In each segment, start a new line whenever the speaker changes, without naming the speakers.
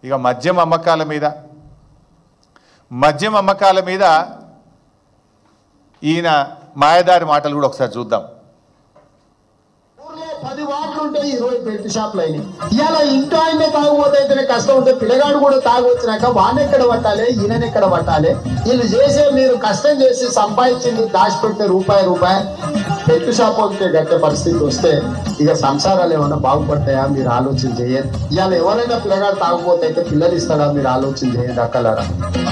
ఇక మద్యం అమ్మకాల మీద ఈయన మాయదారి మాటలు కూడా ఒకసారి చూద్దాం.
10 వార్డులు ఉంటాయి, 20 బెల్ట్ షాపులు అయినాయి. ఇవాళ ఇంట్లో ఆయనే తాగుపోతే కష్టం ఉంటే పిల్లగాడు కూడా తాగొచ్చినాక వానెక్కడ పట్టాలి, ఈయనెక్కడ పట్టాలి? వీళ్ళు చేసే మీరు కష్టం చేసి సంపాదించింది దాచిపెట్టే రూపాయి బెల్ట్ షాప్ ఉంటే గట్టే పరిస్థితి వస్తే ఇక సంసారాలు ఏమన్నా బాగుపడతాయా? మీరు ఆలోచన చేయండి. ఇవాళ ఎవరైనా పిల్లగాడు తాగుపోతే అయితే పిల్లలు ఇస్తాడా? మీరు ఆలోచన చేయండి అక్కలారా.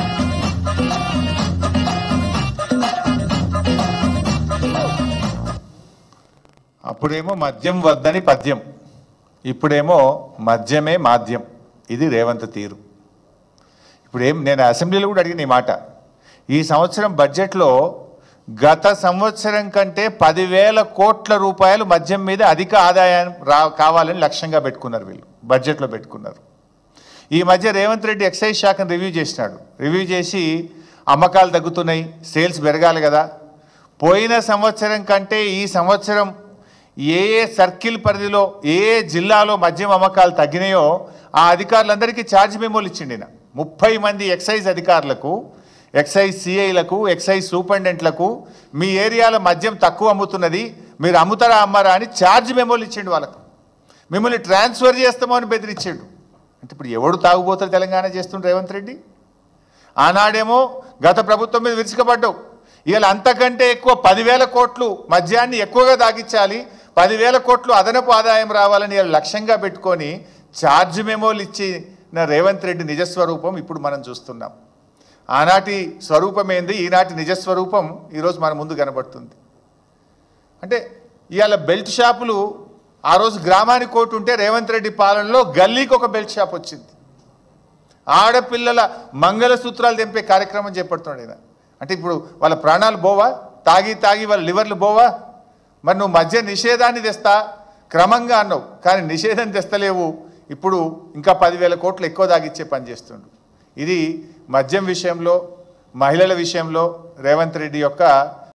అప్పుడేమో మద్యం వద్దని పద్యం, ఇప్పుడేమో మద్యమే మాధ్యం. ఇది రేవంత్ తీరు. నేను అసెంబ్లీలో కూడా అడిగిన ఈ మాట. ఈ సంవత్సరం బడ్జెట్లో గత సంవత్సరం కంటే 10,000 కోట్ల రూపాయలు మద్యం మీద అధిక ఆదాయం కావాలని లక్ష్యంగా పెట్టుకున్నారు, వీళ్ళు బడ్జెట్లో పెట్టుకున్నారు. ఈ మధ్య రేవంత్ రెడ్డి ఎక్సైజ్ శాఖను రివ్యూ చేసి అమ్మకాలు తగ్గుతున్నాయి, సేల్స్ పెరగాలి కదా, పోయిన సంవత్సరం కంటే ఈ సంవత్సరం ఏ సర్కిల్ పరిధిలో ఏ జిల్లాలో మద్యం అమ్మకాలు తగ్గినాయో ఆ అధికారులందరికీ ఛార్జ్ మెమోలు ఇచ్చిండి. 30 మంది ఎక్సైజ్ అధికారులకు, ఎక్సైజ్ సిఐలకు, ఎక్సైజ్ సూపరింటెండెంట్లకు మీ ఏరియాలో మద్యం తక్కువ అమ్ముతున్నది, మీరు అమ్ముతారా అమ్మారా అని ఛార్జ్ మెమోలు ఇచ్చిండు. వాళ్ళకు మిమ్మల్ని ట్రాన్స్ఫర్ చేస్తామో అని బెదిరించాడు. అంటే ఇప్పుడు ఎవడు తాగుబోతారు తెలంగాణ చేస్తుండ్రు రేవంత్ రెడ్డి? ఆనాడేమో గత ప్రభుత్వం మీద విరుచుకపడ్డావు, ఇవాళ అంతకంటే ఎక్కువ 10,000 కోట్లు మద్యాన్ని ఎక్కువగా తాగించాలి, 10,000 కోట్లు అదనపు ఆదాయం రావాలని లక్ష్యంగా పెట్టుకొని ఛార్జ్ మెమోలు ఇచ్చిన రేవంత్ రెడ్డి నిజస్వరూపం ఇప్పుడు మనం చూస్తున్నాం. ఆనాటి స్వరూపం ఏంది, ఈనాటి నిజస్వరూపం ఈరోజు మన ముందు కనబడుతుంది. అంటే ఇవాళ బెల్ట్ షాపులు ఆ రోజు గ్రామానికి కోటి ఉంటే రేవంత్ రెడ్డి పాలనలో గల్లీకి ఒక బెల్ట్ షాప్ వచ్చింది. ఆడపిల్లల మంగళసూత్రాలు తెంపే కార్యక్రమం చేపడుతున్నాడు. అంటే ఇప్పుడు వాళ్ళ ప్రాణాలు పోవా? తాగి వాళ్ళ లివర్లు పోవా? మరి నువ్వు మద్య నిషేధాన్ని తెస్తా క్రమంగా అన్నావు, కానీ నిషేధం తెస్తలేవు. ఇప్పుడు ఇంకా 10,000 కోట్లు ఎక్కువ తాగిచ్చే పని చేస్తుండు. ఇది మద్యం విషయంలో, మహిళల విషయంలో రేవంత్ రెడ్డి యొక్క